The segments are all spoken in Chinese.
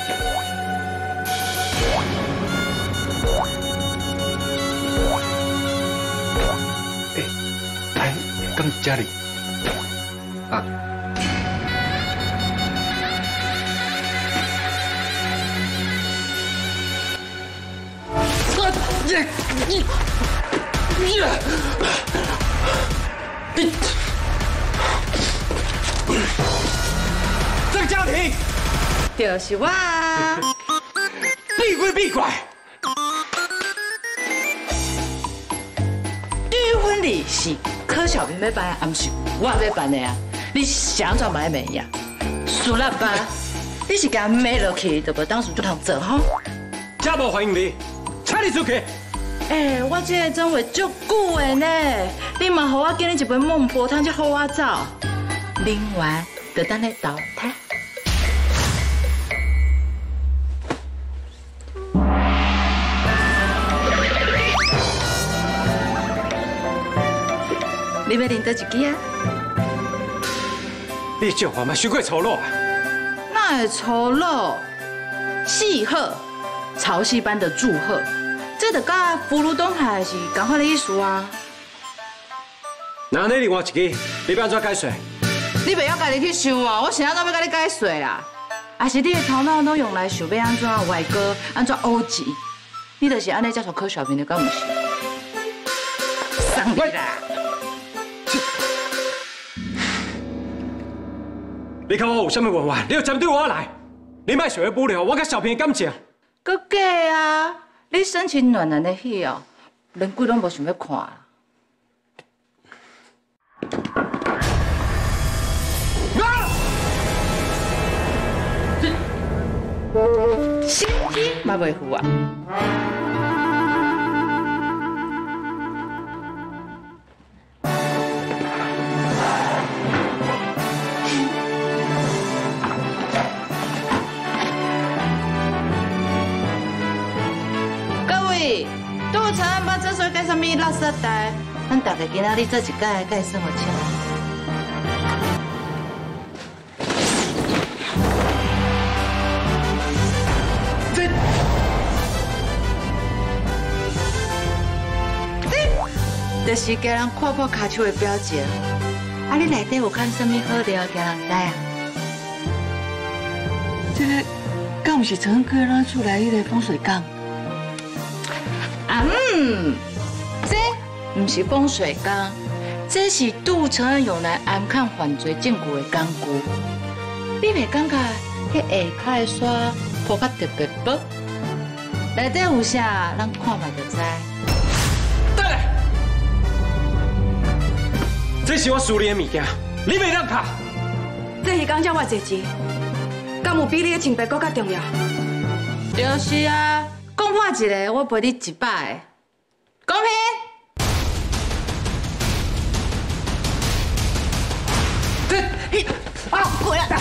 哎，刚家里啊。 郑家庭， 就是我啊！ 闭归闭拐。 你婚礼是柯小平要办的，还是我要办的啊？你想怎买没呀？输了吧？你是甲买落去，就无当时就通做吼。 家无欢迎你，请你出去。 哎，我这个总话足久的呢，你嘛互我今日一杯孟婆汤，才好我走。啉完就等你倒台。你要啉倒一支啊？ 你这话嘛，伤过粗鲁啊！ 哪会粗鲁？喜贺，潮汐般的祝贺。 这就甲福如东海是同款的意思啊！ 那你另外一支，你要安怎解释？ 你袂晓家己去想哦，我是安怎要甲你解释啦？还是你的头脑都用来想要安怎歪歌，安怎乌钱？你就是安尼接受柯小平的，敢不是？送你啦！ 你看我有啥物冤枉，你就针对我来，你莫想要保留我甲小平的感情。 搁假啊！ 你深情暖男的戏哦，连鬼拢无想要看。心机嘛袂赴啊！都有长安帮这所盖什么垃圾袋？咱大家今仔日做一盖盖生活起来。就是叫人看破骹手的表情。啊，你内底有看什么好料，叫人知啊？ 这个敢不是陈哥咱厝内迄个风水缸？ 这不是风水缸，这是杜承恩用来安看犯罪证据的工具。你袂感觉迄下骹的刷铺甲特别薄？内底有啥，咱看卖就知。 等下，这是我私人的物件，你袂当卡。 这是讲遮偌济钱，敢有比你的清白更较重要？ 就是啊，讲破一个，我赔你100个，公平。 啊！过来！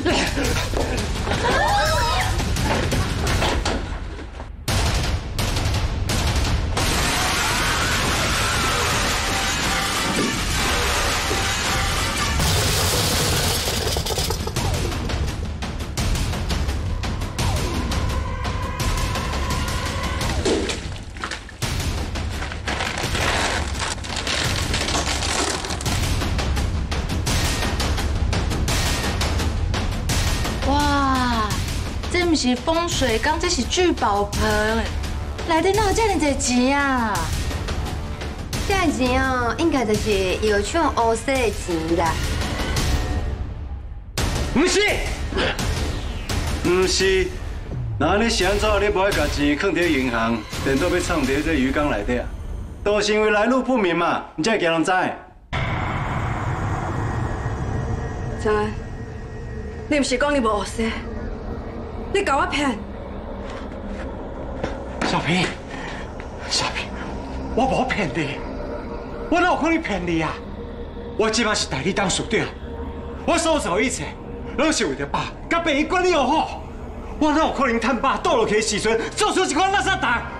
这不是风水缸，这是聚宝盆，内底哪有这么多钱啊？ 这钱哦，应该就是有抢乌色的钱啦。 不是， 不是，那你是安怎？你不爱把钱放伫银行，电脑要藏伫这鱼缸内底啊？都是因为来路不明嘛，你才会叫人知。 长安，你不是讲你无乌色？ 你搞我骗！ 小平，小平，我无骗你，我哪有可能骗你啊？我即摆是代理当事长，我所做一切拢是为着爸，甲病院管理好好。我哪有可能趁爸倒落去的时阵做出一款垃圾代？